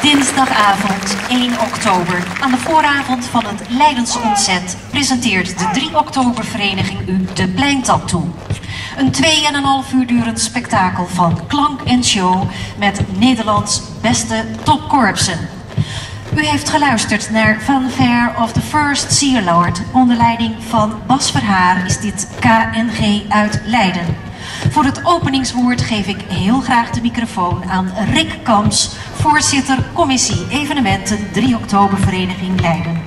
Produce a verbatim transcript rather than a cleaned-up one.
Dinsdagavond één oktober. Aan de vooravond van het Leidens Ontzet presenteert de drie oktober vereniging u de Pleintattoo. Een twee en een half uur durend spektakel van klank en show met Nederlands beste topkorpsen. U heeft geluisterd naar Fanfare of the First Sea Lord. Onder leiding van Bas Verhaar is dit K N G uit Leiden. Voor het openingswoord geef ik heel graag de microfoon aan Rick Kamps, voorzitter Commissie Evenementen drie oktober Vereniging Leiden.